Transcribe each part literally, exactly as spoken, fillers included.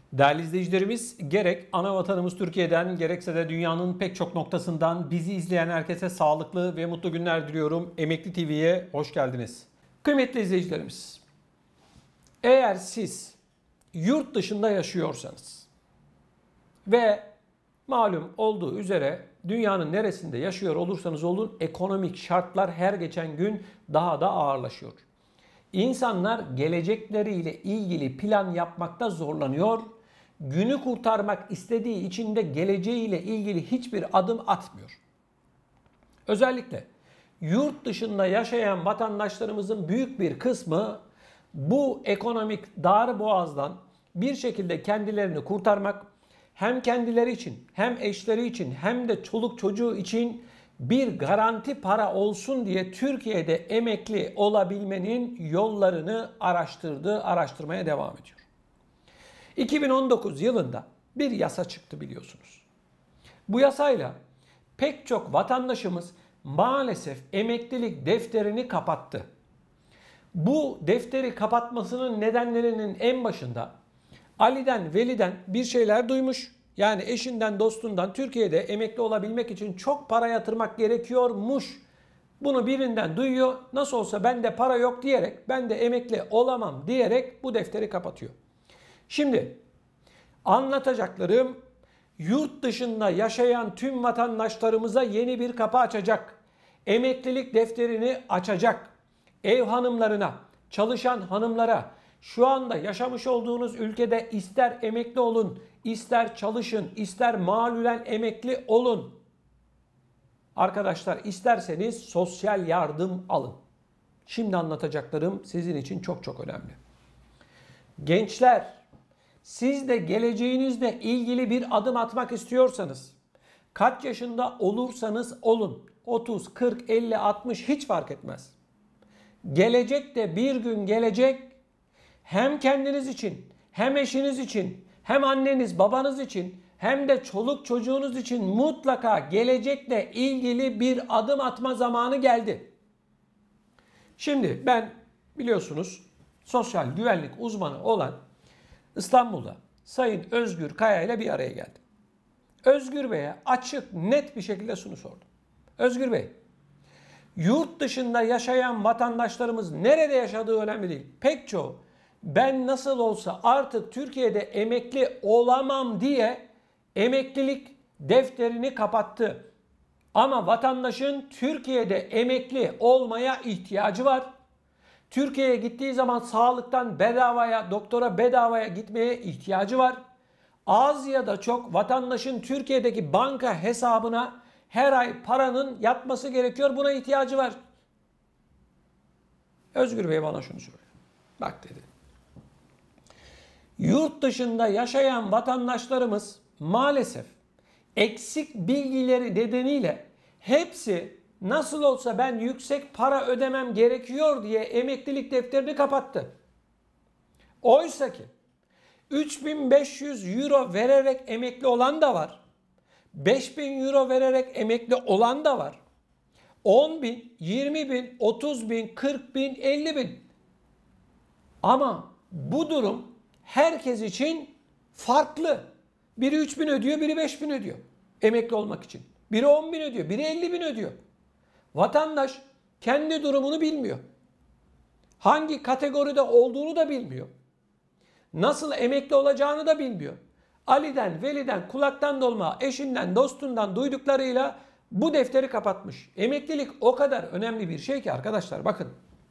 Değerli izleyicilerimiz, gerek ana vatanımız Türkiye'den gerekse de dünyanın pek çok noktasından bizi izleyen herkese sağlıklı ve mutlu günler diliyorum. Emekli T V'ye hoş geldiniz. Kıymetli izleyicilerimiz, eğer siz yurt dışında yaşıyorsanız ve malum olduğu üzere dünyanın neresinde yaşıyor olursanız olun ekonomik şartlar her geçen gün daha da ağırlaşıyor. İnsanlar gelecekleriyle ilgili plan yapmakta zorlanıyor. Günü kurtarmak istediği için de geleceğiyle ilgili hiçbir adım atmıyor. Özellikle yurt dışında yaşayan vatandaşlarımızın büyük bir kısmı bu ekonomik darboğazdan bir şekilde kendilerini kurtarmak, hem kendileri için hem eşleri için hem de çoluk çocuğu için bir garanti para olsun diye Türkiye'de emekli olabilmenin yollarını araştırdı, araştırmaya devam ediyor. iki bin on dokuz yılında bir yasa çıktı biliyorsunuz. Bu yasayla pek çok vatandaşımız maalesef emeklilik defterini kapattı. Bu defteri kapatmasının nedenlerinin en başında Ali'den, Veli'den bir şeyler duymuş. Yani eşinden, dostundan Türkiye'de emekli olabilmek için çok para yatırmak gerekiyormuş. Bunu birinden duyuyor. Nasıl olsa bende para yok diyerek, ben de emekli olamam diyerek bu defteri kapatıyor. Şimdi anlatacaklarım yurt dışında yaşayan tüm vatandaşlarımıza yeni bir kapı açacak. Emeklilik defterini açacak. Ev hanımlarına, çalışan hanımlara, şu anda yaşamış olduğunuz ülkede ister emekli olun, ister çalışın, ister malulen emekli olun. Arkadaşlar isterseniz sosyal yardım alın. Şimdi anlatacaklarım sizin için çok çok önemli. Gençler, siz de geleceğinizle ilgili bir adım atmak istiyorsanız, kaç yaşında olursanız olun, otuz, kırk, elli, altmış hiç fark etmez. Gelecek de bir gün gelecek, hem kendiniz için, hem eşiniz için, hem anneniz, babanız için, hem de çoluk çocuğunuz için mutlaka gelecekle ilgili bir adım atma zamanı geldi. Şimdi ben biliyorsunuz sosyal güvenlik uzmanı olan İstanbul'da Sayın Özgür Kaya ile bir araya geldim. Özgür Bey'e açık, net bir şekilde şunu sordum. Özgür Bey, yurt dışında yaşayan vatandaşlarımız nerede yaşadığı önemli değil. Pek çoğu ben nasıl olsa artık Türkiye'de emekli olamam diye emeklilik defterini kapattı. Ama vatandaşın Türkiye'de emekli olmaya ihtiyacı var. Türkiye'ye gittiği zaman sağlıktan bedavaya, doktora bedavaya gitmeye ihtiyacı var. Az ya da çok vatandaşın Türkiye'deki banka hesabına her ay paranın yatması gerekiyor. Buna ihtiyacı var. Özgür Bey bana şunu söylüyor. Bak dedi. Yurt dışında yaşayan vatandaşlarımız maalesef eksik bilgileri nedeniyle hepsi nasıl olsa ben yüksek para ödemem gerekiyor diye emeklilik defterini kapattı. Oysa ki üç bin beş yüz euro vererek emekli olan da var. beş bin euro vererek emekli olan da var. on bin, yirmi bin, otuz bin, kırk bin, elli bin. Ama bu durum herkes için farklı. Biri üç bin ödüyor, biri beş bin ödüyor emekli olmak için. Biri on bin ödüyor, biri elli bin ödüyor. Vatandaş kendi durumunu bilmiyor. Hangi kategoride olduğunu da bilmiyor. Nasıl emekli olacağını da bilmiyor. Ali'den, Veli'den, kulaktan dolma, eşinden, dostundan duyduklarıyla bu defteri kapatmış. Emeklilik o kadar önemli bir şey ki arkadaşlar bakın.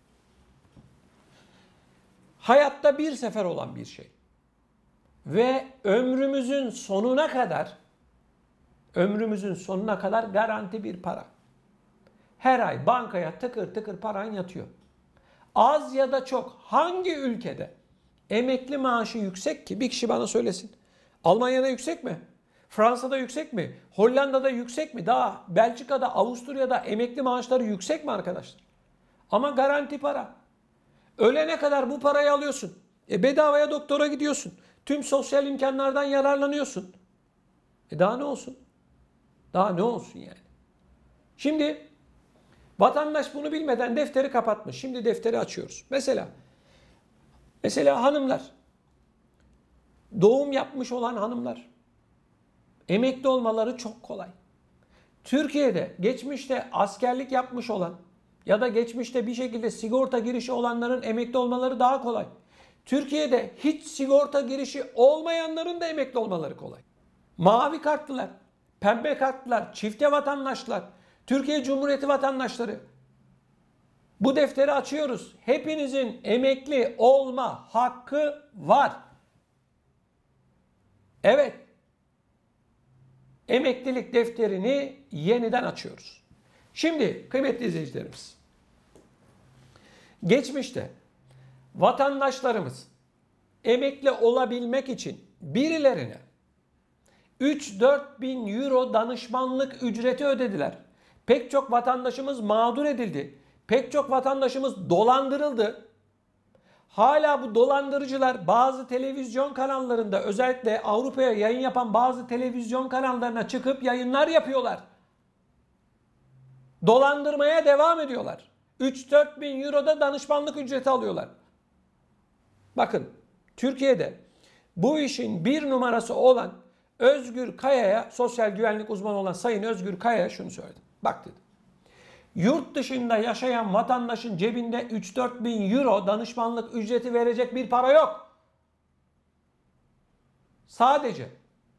Hayatta bir sefer olan bir şey. Ve ömrümüzün sonuna kadar ömrümüzün sonuna kadar garanti bir para. Her ay bankaya tıkır tıkır paran yatıyor. Az ya da çok hangi ülkede emekli maaşı yüksek ki? Bir kişi bana söylesin. Almanya'da yüksek mi? Fransa'da yüksek mi? Hollanda'da yüksek mi? Daha Belçika'da, Avusturya'da emekli maaşları yüksek mi arkadaşlar? Ama garanti para. Ölene kadar bu parayı alıyorsun. E bedavaya doktora gidiyorsun. Tüm sosyal imkanlardan yararlanıyorsun. E daha ne olsun? Daha ne olsun yani? Şimdi vatandaş bunu bilmeden defteri kapatmış. Şimdi defteri açıyoruz. Mesela mesela hanımlar doğum yapmış olan hanımlar, emekli olmaları çok kolay. Türkiye'de geçmişte askerlik yapmış olan ya da geçmişte bir şekilde sigorta girişi olanların emekli olmaları daha kolay. Türkiye'de hiç sigorta girişi olmayanların da emekli olmaları kolay. Mavi kartlılar, pembe kartlılar, çifte vatandaşlar, Türkiye Cumhuriyeti vatandaşları. Bu defteri açıyoruz. Hepinizin emekli olma hakkı var. Evet. Emeklilik defterini yeniden açıyoruz. Şimdi kıymetli izleyicilerimiz, geçmişte vatandaşlarımız emekli olabilmek için birilerine üç dört bin euro danışmanlık ücreti ödediler. Pek çok vatandaşımız mağdur edildi. Pek çok vatandaşımız dolandırıldı. Hala bu dolandırıcılar bazı televizyon kanallarında, özellikle Avrupa'ya yayın yapan bazı televizyon kanallarına çıkıp yayınlar yapıyorlar. Dolandırmaya devam ediyorlar. üç dört bin euroda danışmanlık ücreti alıyorlar. Bakın, Türkiye'de bu işin bir numarası olan Özgür Kaya'ya, sosyal güvenlik uzmanı olan Sayın Özgür Kaya'ya şunu söyledim. Bak dedim. Yurt dışında yaşayan vatandaşın cebinde üç dört bin euro danışmanlık ücreti verecek bir para yok. Sadece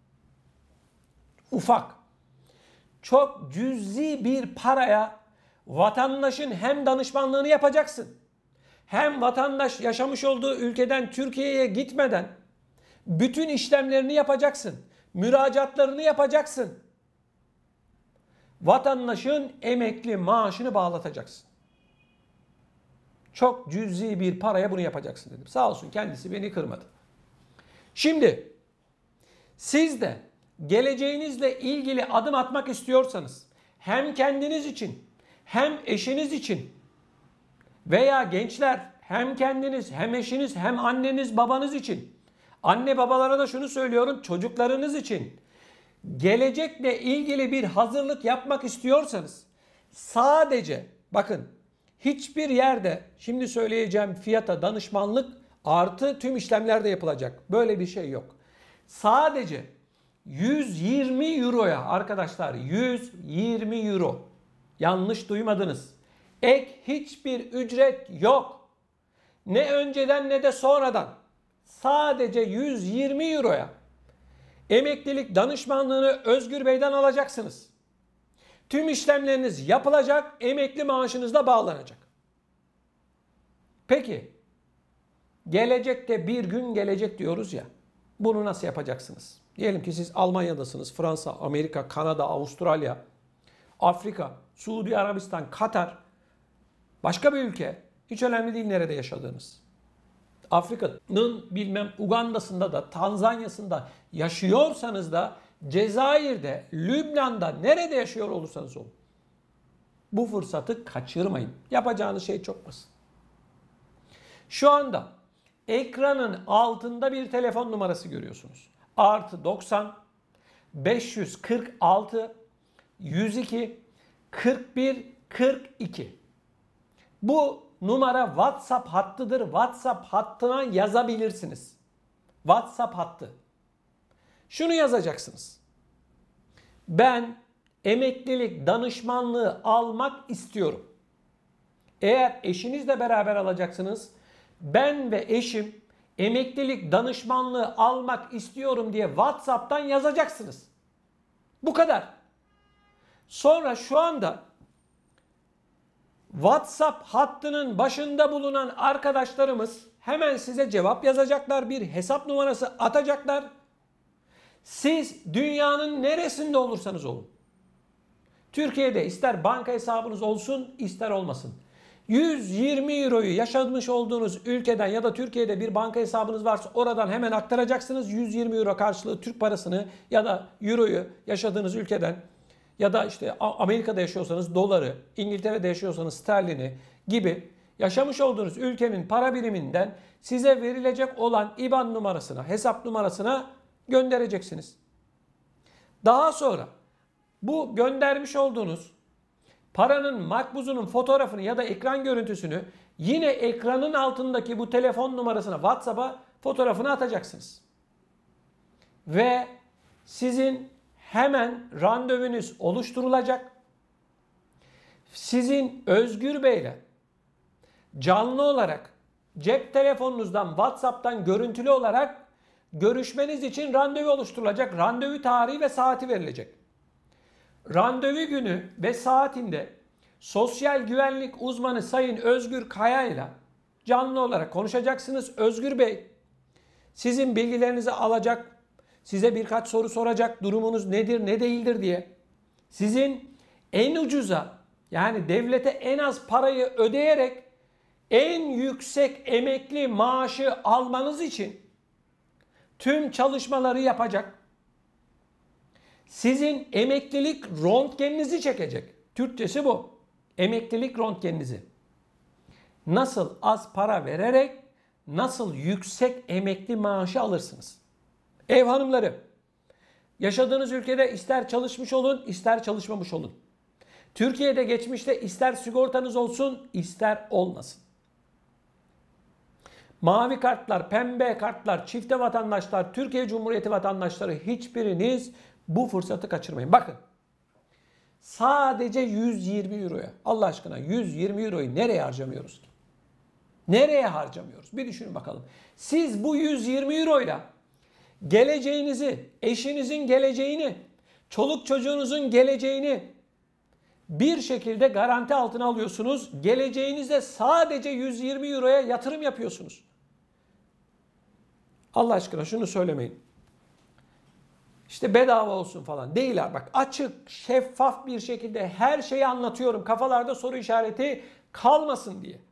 ufak, çok cüzi bir paraya vatandaşın hem danışmanlığını yapacaksın, hem vatandaş yaşamış olduğu ülkeden Türkiye'ye gitmeden bütün işlemlerini yapacaksın, müracaatlarını yapacaksın. Vatandaşın emekli maaşını bağlatacaksın. Çok cüzi bir paraya bunu yapacaksın dedim. Sağ olsun, kendisi beni kırmadı. Şimdi siz de geleceğinizle ilgili adım atmak istiyorsanız, hem kendiniz için hem eşiniz için veya gençler hem kendiniz hem eşiniz hem anneniz babanız için, anne babalara da şunu söylüyorum, çocuklarınız için gelecekle ilgili bir hazırlık yapmak istiyorsanız, sadece bakın, hiçbir yerde şimdi söyleyeceğim fiyata danışmanlık artı tüm işlemler de yapılacak. Böyle bir şey yok. Sadece yüz yirmi euroya arkadaşlar, yüz yirmi euro. Yanlış duymadınız. Ek hiçbir ücret yok. Ne önceden ne de sonradan. Sadece yüz yirmi euroya emeklilik danışmanlığını Özgür Bey'den alacaksınız. Tüm işlemleriniz yapılacak, emekli maaşınız da bağlanacak. Peki, gelecekte bir gün gelecek diyoruz ya, bunu nasıl yapacaksınız? Diyelim ki siz Almanya'dasınız, Fransa, Amerika, Kanada, Avustralya, Afrika, Suudi Arabistan, Katar, başka bir ülke, hiç önemli değil nerede yaşadığınız. Afrika'nın bilmem Uganda'sında da, Tanzanya'sında yaşıyorsanız da, Cezayir'de, Lübnan'da, nerede yaşıyor olursanız olun, bu fırsatı kaçırmayın. Yapacağınız şey çok basit. Şu anda ekranın altında bir telefon numarası görüyorsunuz. Artı doksan beş yüz kırk altı yüz iki kırk bir kırk iki. Bu numara WhatsApp hattıdır. WhatsApp hattına yazabilirsiniz. WhatsApp hattı. Şunu yazacaksınız. Ben emeklilik danışmanlığı almak istiyorum. Eğer eşinizle beraber alacaksınız, ben ve eşim emeklilik danışmanlığı almak istiyorum diye WhatsApp'tan yazacaksınız. Bu kadar. Sonra şu anda WhatsApp hattının başında bulunan arkadaşlarımız hemen size cevap yazacaklar, bir hesap numarası atacaklar. Siz dünyanın neresinde olursanız olun, Türkiye'de ister banka hesabınız olsun ister olmasın, yüz yirmi euroyu yaşamış olduğunuz ülkeden ya da Türkiye'de bir banka hesabınız varsa oradan hemen aktaracaksınız. yüz yirmi euro karşılığı Türk parasını ya da euroyu yaşadığınız ülkeden, ya da işte Amerika'da yaşıyorsanız doları, İngiltere'de yaşıyorsanız sterlini gibi yaşamış olduğunuz ülkenin para biriminden size verilecek olan İ B A N numarasına, hesap numarasına göndereceksiniz. Daha sonra bu göndermiş olduğunuz paranın makbuzunun fotoğrafını ya da ekran görüntüsünü yine ekranın altındaki bu telefon numarasına, WhatsApp'a fotoğrafını atacaksınız. ve sizin hemen randevunuz oluşturulacak. Sizin Özgür Bey'le canlı olarak cep telefonunuzdan, WhatsApp'tan görüntülü olarak görüşmeniz için randevu oluşturulacak. Randevu tarihi ve saati verilecek. Randevu günü ve saatinde sosyal güvenlik uzmanı Sayın Özgür Kaya ile canlı olarak konuşacaksınız. Özgür Bey sizin bilgilerinizi alacak, size birkaç soru soracak, durumunuz nedir, ne değildir diye. Sizin en ucuza, yani devlete en az parayı ödeyerek en yüksek emekli maaşı almanız için tüm çalışmaları yapacak. Sizin emeklilik röntgeninizi çekecek. Türkçesi bu. Emeklilik röntgeninizi. Nasıl az para vererek nasıl yüksek emekli maaşı alırsınız? Ev hanımları, yaşadığınız ülkede ister çalışmış olun, ister çalışmamış olun. Türkiye'de geçmişte ister sigortanız olsun, ister olmasın. Mavi kartlar, pembe kartlar, çifte vatandaşlar, Türkiye Cumhuriyeti vatandaşları, hiçbiriniz bu fırsatı kaçırmayın. Bakın, sadece yüz yirmi euroya, Allah aşkına yüz yirmi euroyu nereye harcamıyoruz ki? Nereye harcamıyoruz? Bir düşünün bakalım. Siz bu yüz yirmi euroyla geleceğinizi, eşinizin geleceğini, çoluk çocuğunuzun geleceğini bir şekilde garanti altına alıyorsunuz. Geleceğinizde sadece yüz yirmi euroya yatırım yapıyorsunuz. Allah aşkına şunu söylemeyin. İşte bedava olsun falan. Değil bak, açık, şeffaf bir şekilde her şeyi anlatıyorum. Kafalarda soru işareti kalmasın diye.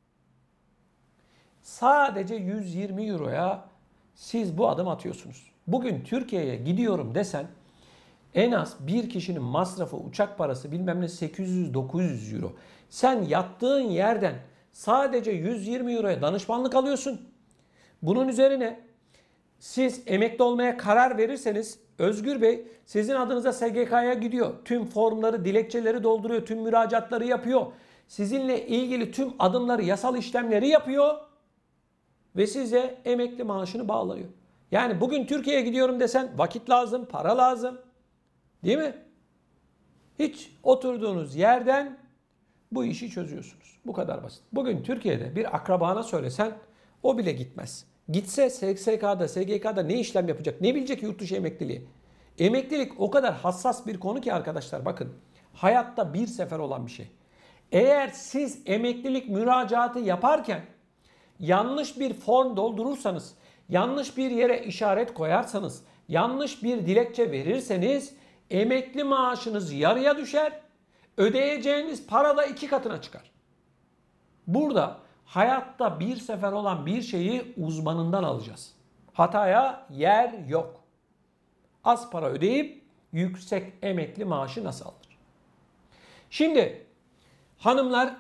Sadece yüz yirmi euroya siz bu adım atıyorsunuz. Bugün Türkiye'ye gidiyorum desen en az bir kişinin masrafı, uçak parası bilmem ne sekiz yüz dokuz yüz euro. Sen yattığın yerden sadece yüz yirmi euroya danışmanlık alıyorsun. Bunun üzerine siz emekli olmaya karar verirseniz Özgür Bey sizin adınıza S G K'ya gidiyor. Tüm formları, dilekçeleri dolduruyor, tüm müracaatları yapıyor. Sizinle ilgili tüm adımları, yasal işlemleri yapıyor ve size emekli maaşını bağlıyor. Yani bugün Türkiye'ye gidiyorum desen vakit lazım, para lazım. Değil mi? Hiç oturduğunuz yerden bu işi çözüyorsunuz. Bu kadar basit. Bugün Türkiye'de bir akrabana söylesen o bile gitmez. Gitse S S K'da, S G K'da ne işlem yapacak? Ne bilecek yurt dışı emekliliği? Emeklilik o kadar hassas bir konu ki arkadaşlar, bakın. Hayatta bir sefer olan bir şey. Eğer siz emeklilik müracaatı yaparken yanlış bir form doldurursanız, yanlış bir yere işaret koyarsanız, yanlış bir dilekçe verirseniz emekli maaşınız yarıya düşer, ödeyeceğiniz para da iki katına çıkar. Burada hayatta bir sefer olan bir şeyi uzmanından alacağız. Hataya yer yok. Az para ödeyip yüksek emekli maaşı nasıl alır? Şimdi hanımlar,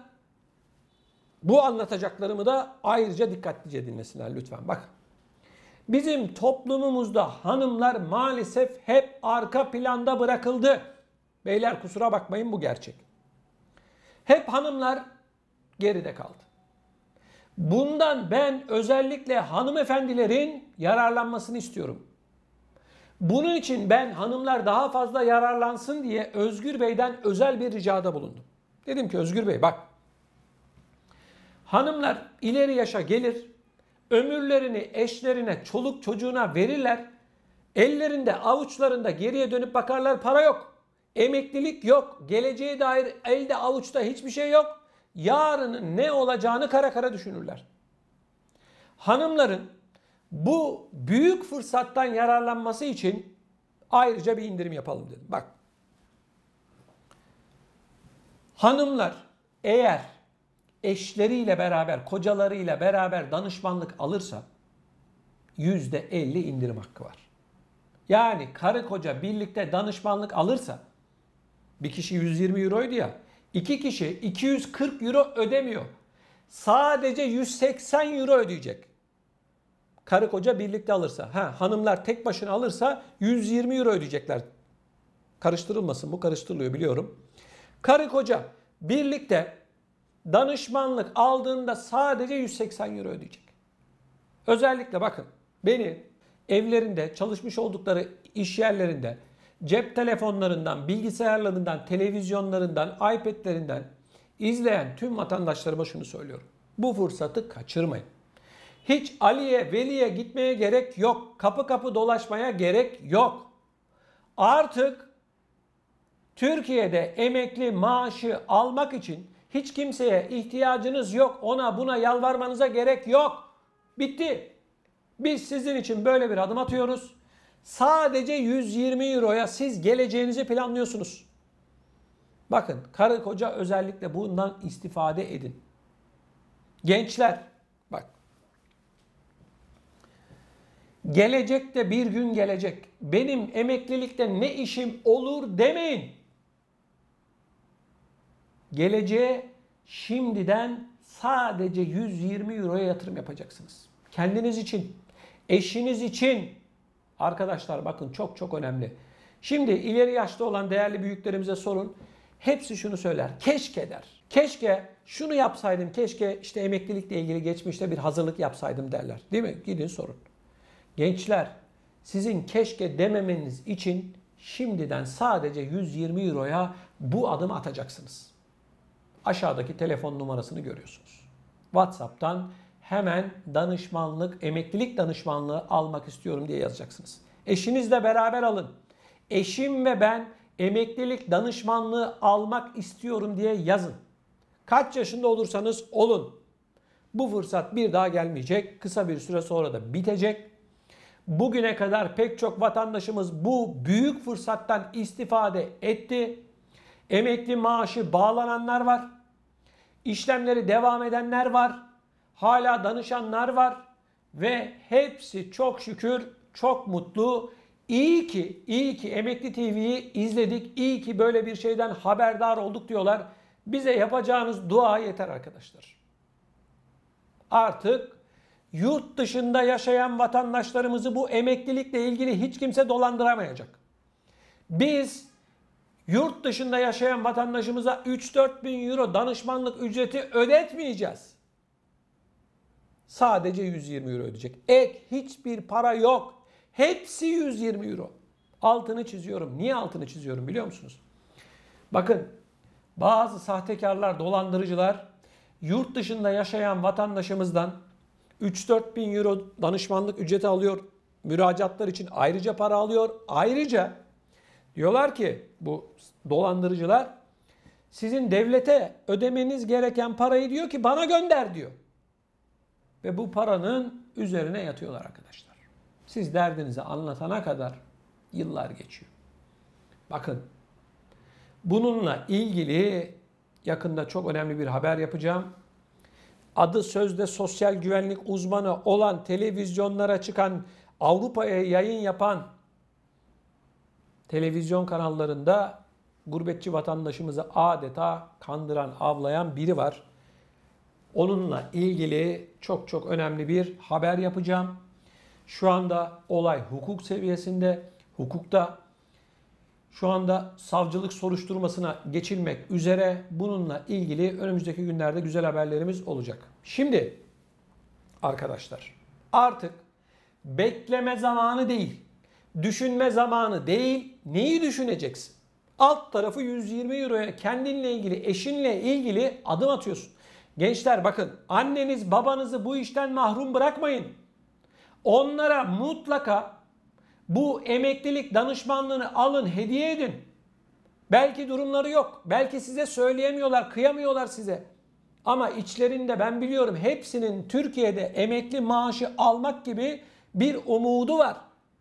bu anlatacaklarımı da ayrıca dikkatlice dinlesinler lütfen. Bakın. Bizim toplumumuzda hanımlar maalesef hep arka planda bırakıldı. Beyler kusura bakmayın, bu gerçek. Hep hanımlar geride kaldı. Bundan ben özellikle hanımefendilerin yararlanmasını istiyorum. Bunun için ben hanımlar daha fazla yararlansın diye Özgür Bey'den özel bir ricada bulundum. Dedim ki Özgür Bey bak, hanımlar ileri yaşa gelir, ömürlerini eşlerine, çoluk çocuğuna verirler. Ellerinde, avuçlarında geriye dönüp bakarlar, para yok. Emeklilik yok. Geleceğe dair elde avuçta hiçbir şey yok. Yarının ne olacağını kara kara düşünürler. Hanımların bu büyük fırsattan yararlanması için ayrıca bir indirim yapalım dedim. Bak. Hanımlar eğer eşleriyle beraber, kocalarıyla beraber danışmanlık alırsa yüzde elli indirim hakkı var. Yani karı koca birlikte danışmanlık alırsa, bir kişi yüz yirmi euroydu ya, iki kişi iki yüz kırk euro ödemiyor. Sadece yüz seksen euro ödeyecek. Karı koca birlikte alırsa. Ha, hanımlar tek başına alırsa yüz yirmi euro ödeyecekler. Karıştırılmasın, bu karıştırılıyor biliyorum. Karı koca birlikte danışmanlık aldığında sadece yüz seksen euro ödeyecek. Özellikle bakın, beni evlerinde, çalışmış oldukları iş yerlerinde, cep telefonlarından, bilgisayarlarından, televizyonlarından, iPad'lerinden izleyen tüm vatandaşlarıma şunu söylüyorum. Bu fırsatı kaçırmayın. Hiç Ali'ye, Veli'ye gitmeye gerek yok. Kapı kapı dolaşmaya gerek yok. Artık Türkiye'de emekli maaşı almak için hiç kimseye ihtiyacınız yok. Ona buna yalvarmanıza gerek yok. Bitti. Biz sizin için böyle bir adım atıyoruz. Sadece yüz yirmi euroya siz geleceğinizi planlıyorsunuz. Bakın, karı koca özellikle bundan istifade edin. Gençler, bak. Gelecekte bir gün gelecek. Benim emeklilikte ne işim olur demeyin. Geleceğe şimdiden sadece yüz yirmi euroya yatırım yapacaksınız. Kendiniz için, eşiniz için. Arkadaşlar bakın, çok çok önemli. Şimdi ileri yaşta olan değerli büyüklerimize sorun. Hepsi şunu söyler. Keşke der. Keşke şunu yapsaydım. Keşke işte emeklilikle ilgili geçmişte bir hazırlık yapsaydım derler. Değil mi? Gidin sorun. Gençler, sizin keşke dememeniz için şimdiden sadece yüz yirmi euroya bu adımı atacaksınız. Aşağıdaki telefon numarasını görüyorsunuz. WhatsApp'tan hemen danışmanlık, emeklilik danışmanlığı almak istiyorum diye yazacaksınız. Eşinizle beraber alın. Eşim ve ben emeklilik danışmanlığı almak istiyorum diye yazın. Kaç yaşında olursanız olun. Bu fırsat bir daha gelmeyecek. Kısa bir süre sonra da bitecek. Bugüne kadar pek çok vatandaşımız bu büyük fırsattan istifade etti. Emekli maaşı bağlananlar var. İşlemleri devam edenler var. Hala danışanlar var. Ve hepsi çok şükür çok mutlu. İyi ki, iyi ki Emekli T V'yi izledik. İyi ki böyle bir şeyden haberdar olduk diyorlar. Bize yapacağınız dua yeter arkadaşlar. Artık yurt dışında yaşayan vatandaşlarımızı bu emeklilikle ilgili hiç kimse dolandıramayacak. Biz yurt dışında yaşayan vatandaşımıza üç dört bin euro danışmanlık ücreti ödetmeyeceğiz. Sadece yüz yirmi euro ödeyecek. Ek hiçbir para yok. Hepsi yüz yirmi euro. Altını çiziyorum. Niye altını çiziyorum biliyor musunuz? Bakın, bazı sahtekarlar, dolandırıcılar yurt dışında yaşayan vatandaşımızdan üç dört bin euro danışmanlık ücreti alıyor. Müracaatlar için ayrıca para alıyor. Ayrıca diyorlar ki bu dolandırıcılar, sizin devlete ödemeniz gereken parayı diyor ki bana gönder diyor. Ve bu paranın üzerine yatıyorlar arkadaşlar. Siz derdinizi anlatana kadar yıllar geçiyor. Bakın, bununla ilgili yakında çok önemli bir haber yapacağım. Adı sözde sosyal güvenlik uzmanı olan, televizyonlara çıkan, Avrupa'ya yayın yapan televizyon kanallarında gurbetçi vatandaşımızı adeta kandıran, avlayan biri var. Onunla ilgili çok çok önemli bir haber yapacağım. Şu anda olay hukuk seviyesinde, hukukta. Şu anda savcılık soruşturmasına geçilmek üzere. Bununla ilgili önümüzdeki günlerde güzel haberlerimiz olacak. Şimdi arkadaşlar, artık bekleme zamanı değil, düşünme zamanı değil. Neyi düşüneceksin? Alt tarafı yüz yirmi euroya kendinle ilgili, eşinle ilgili adım atıyorsun. Gençler bakın, anneniz babanızı bu işten mahrum bırakmayın. Onlara mutlaka bu emeklilik danışmanlığını alın, hediye edin. Belki durumları yok. Belki size söyleyemiyorlar, kıyamıyorlar size. Ama içlerinde ben biliyorum hepsinin Türkiye'de emekli maaşı almak gibi bir umudu var.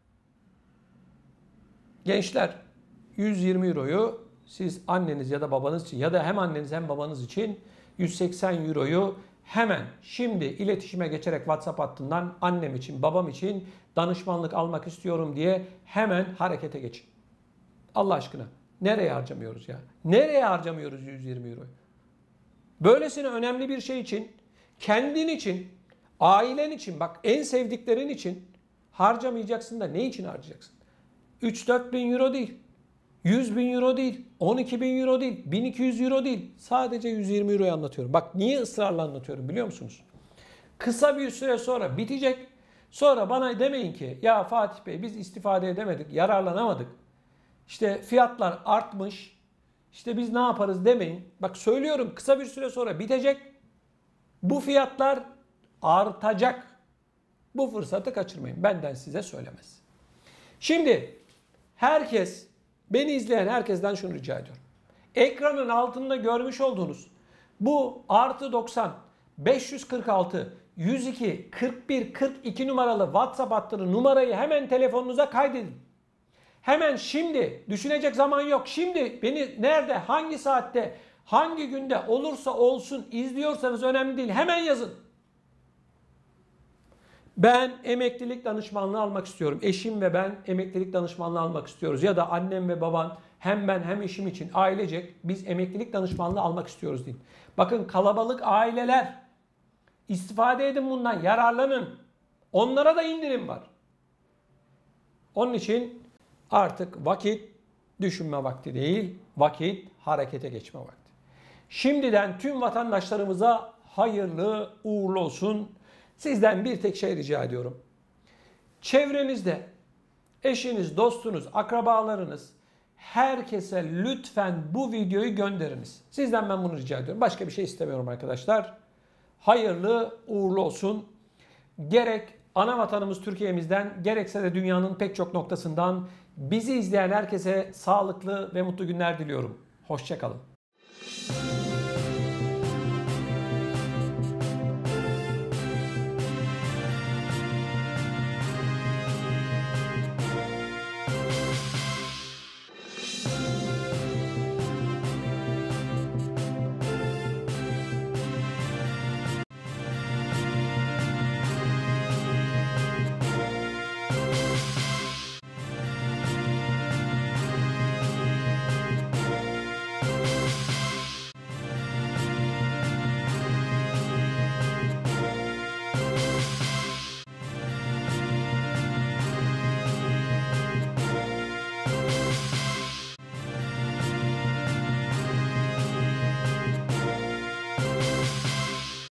Gençler, yüz yirmi euroyu siz anneniz ya da babanız için ya da hem anneniz hem babanız için yüz seksen euroyu hemen şimdi iletişime geçerek WhatsApp hattından annem için, babam için danışmanlık almak istiyorum diye hemen harekete geçin. Allah aşkına, nereye harcamıyoruz ya? Nereye harcamıyoruz yüz yirmi euroyu? Böylesine önemli bir şey için, kendin için, ailen için, bak en sevdiklerin için harcamayacaksın da ne için harcayacaksın? üç dört bin euro değil, yüz bin euro değil, on iki bin euro değil, bin iki yüz euro değil. Sadece yüz yirmi euroyu anlatıyorum. Bak niye ısrarla anlatıyorum biliyor musunuz? Kısa bir süre sonra bitecek. Sonra bana demeyin ki ya Fatih Bey biz istifade edemedik, yararlanamadık. İşte fiyatlar artmış. İşte biz ne yaparız demeyin. Bak söylüyorum, kısa bir süre sonra bitecek. Bu fiyatlar artacak. Bu fırsatı kaçırmayın. Benden size söylemez. Şimdi herkes, beni izleyen herkesten şunu rica ediyorum. Ekranın altında görmüş olduğunuz bu artı doksan, beş yüz kırk altı, yüz iki, kırk bir, kırk iki numaralı WhatsApp hattını, numarayı hemen telefonunuza kaydedin. Hemen şimdi, düşünecek zaman yok. Şimdi beni nerede, hangi saatte, hangi günde olursa olsun izliyorsanız önemli değil. Hemen yazın. Ben emeklilik danışmanlığı almak istiyorum. Eşim ve ben emeklilik danışmanlığı almak istiyoruz. Ya da annem ve baban hem ben hem eşim için ailecek biz emeklilik danışmanlığı almak istiyoruz deyin. Bakın kalabalık aileler, istifade edin bundan, yararlanın. Onlara da indirim var. Onun için artık vakit düşünme vakti değil, vakit harekete geçme vakti. Şimdiden tüm vatandaşlarımıza hayırlı uğurlu olsun. Sizden bir tek şey rica ediyorum. Çevrenizde eşiniz, dostunuz, akrabalarınız, herkese lütfen bu videoyu gönderiniz. Sizden ben bunu rica ediyorum. Başka bir şey istemiyorum arkadaşlar. Hayırlı uğurlu olsun. Gerek ana vatanımız Türkiye'mizden, gerekse de dünyanın pek çok noktasından bizi izleyen herkese sağlıklı ve mutlu günler diliyorum. Hoşça kalın.